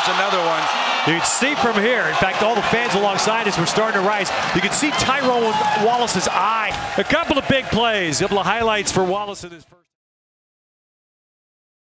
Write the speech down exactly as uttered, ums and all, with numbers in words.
There's another one. You can see from here, in fact, all the fans alongside us were starting to rise. You can see Tyrone Wallace's eye. A couple of big plays, a couple of highlights for Wallace in his first.